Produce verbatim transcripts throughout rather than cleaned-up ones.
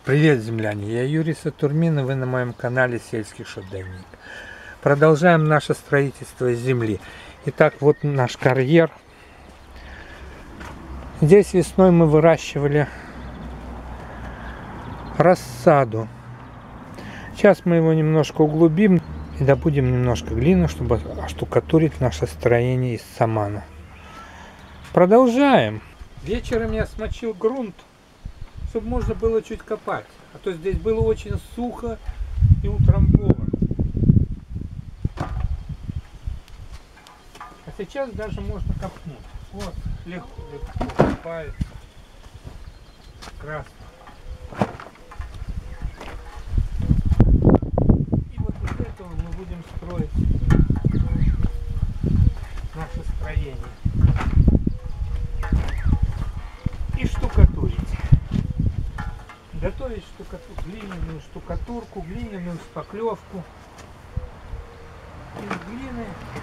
Привет, земляне! Я Юрий Сатурмин, и вы на моем канале Сельский Шоденник. Продолжаем наше строительство земли. Итак, вот наш карьер. Здесь весной мы выращивали рассаду. Сейчас мы его немножко углубим и добудем немножко глины, чтобы оштукатурить наше строение из самана. Продолжаем. Вечером я смочил грунт, чтобы можно было чуть копать. А то здесь было очень сухо и утрамбовано. А сейчас даже можно копнуть. Вот, легко, легко копается. Красно. И вот из этого мы будем строить наше строение. И штукатурить. Готовить штукатур, глиняную штукатурку, глиняную шпаклевку. Из глины,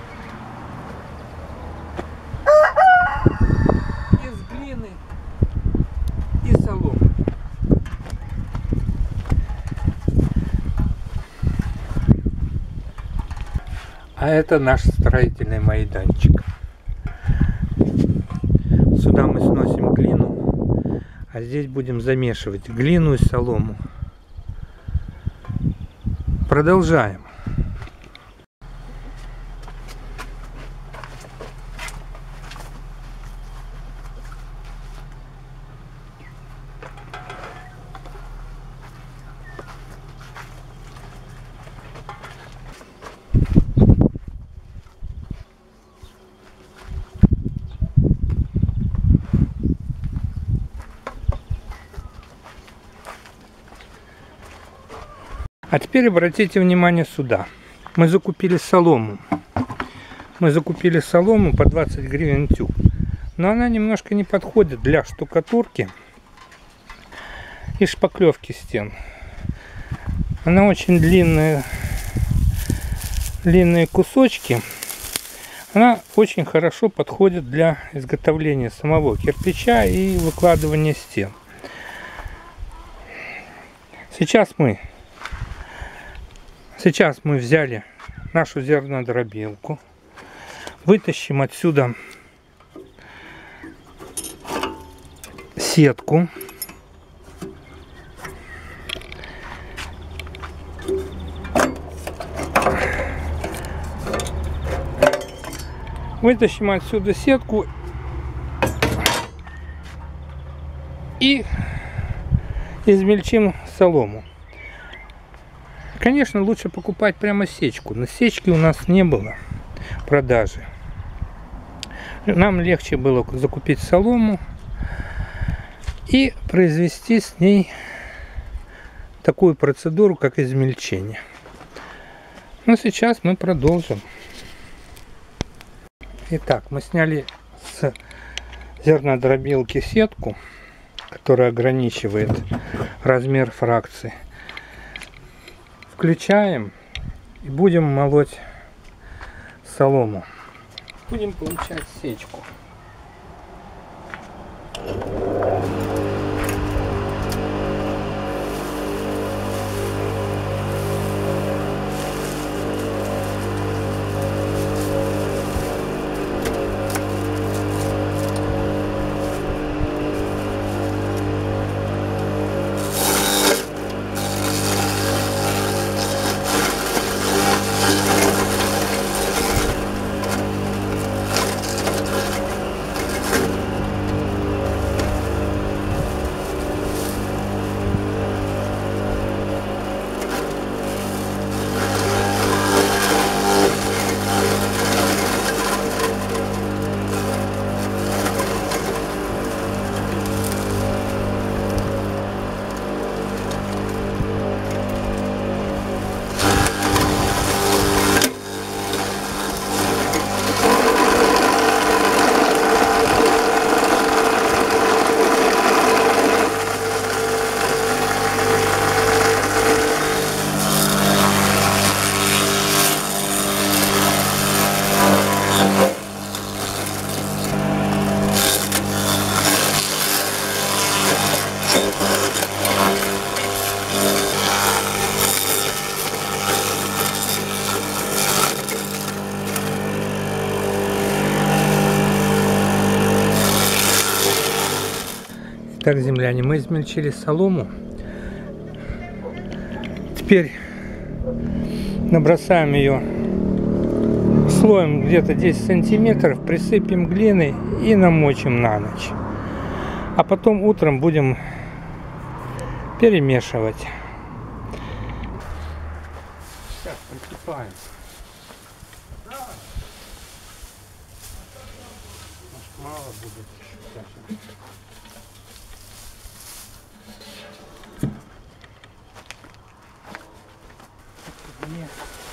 из глины и соломы. А это наш строительный майданчик. Сюда мы сносим глину. А здесь будем замешивать глину и солому. Продолжаем. А теперь обратите внимание сюда. Мы закупили солому. Мы закупили солому по двадцать гривен тюк. Но она немножко не подходит для штукатурки и шпаклевки стен. Она очень длинная, длинные кусочки. Она очень хорошо подходит для изготовления самого кирпича и выкладывания стен. Сейчас мы Сейчас мы взяли нашу зернодробилку, вытащим отсюда сетку, вытащим отсюда сетку и измельчим солому. Конечно, лучше покупать прямо сечку, но сечки у нас не было в продаже. Нам легче было закупить солому и произвести с ней такую процедуру, как измельчение. Но сейчас мы продолжим. Итак, мы сняли с зернодробилки сетку, которая ограничивает размер фракции. Включаем и будем молоть солому. Будем получать сечку. Так, земляне, мы измельчили солому. Теперь набросаем ее слоем где-то десять сантиметров, присыпем глиной и намочим на ночь. А потом утром будем перемешивать. Сейчас присыпаем. Мало будет. Нет.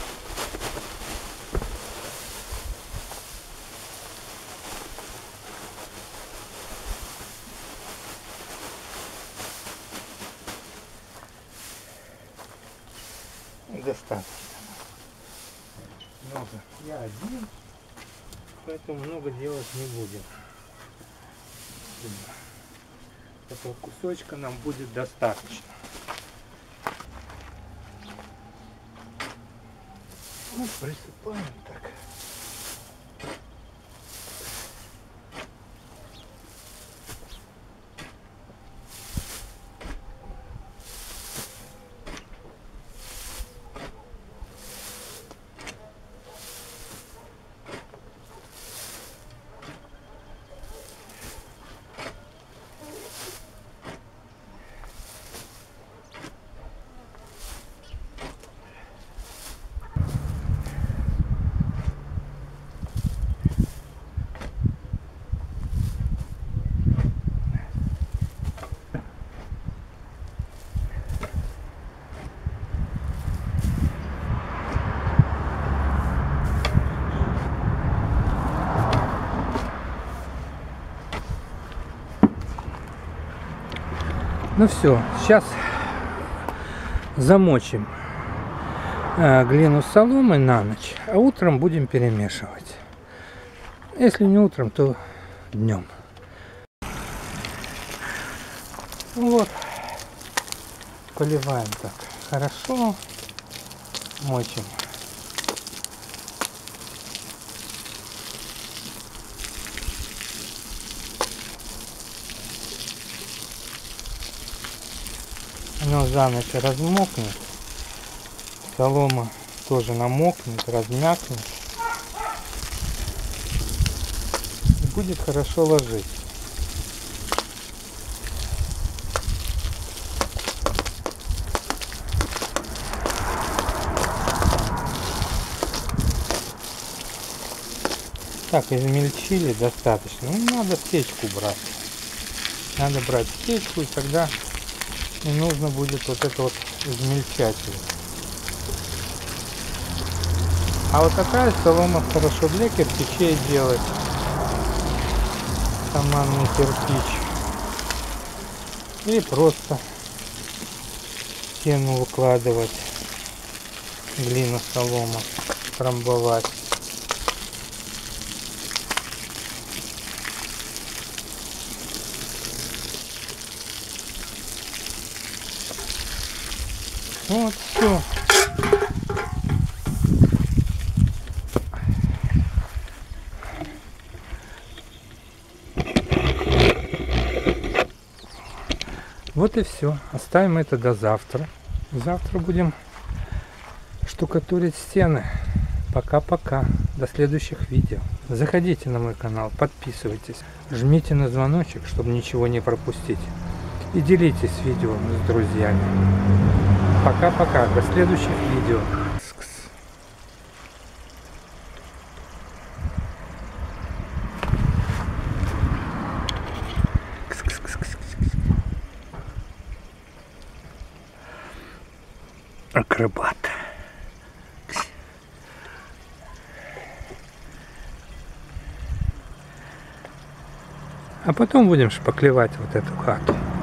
Достаточно. Много. Я один, поэтому много делать не будем. Этого кусочка нам будет достаточно. Вот присыпаем так. Ну все, сейчас замочим э, глину с соломой на ночь, а утром будем перемешивать. Если не утром, то днем. Вот, поливаем так хорошо, мочим. Оно за ночь размокнет, солома тоже намокнет, размякнет и будет хорошо ложиться. Так, измельчили достаточно. Ну, надо сечку брать. Надо брать сечку, и тогда не нужно будет вот это вот измельчать его. А вот такая солома хорошо для кирпичей делать. Саманный кирпич. Или просто в стену выкладывать глину, солома, трамбовать. Вот, все. Вот и все. Оставим это до завтра. Завтра будем штукатурить стены. Пока-пока. До следующих видео. Заходите на мой канал, подписывайтесь, жмите на звоночек, чтобы ничего не пропустить. И делитесь видео с друзьями. Пока-пока. До следующих видео. Акробат. А потом будем шпаклевать вот эту хату.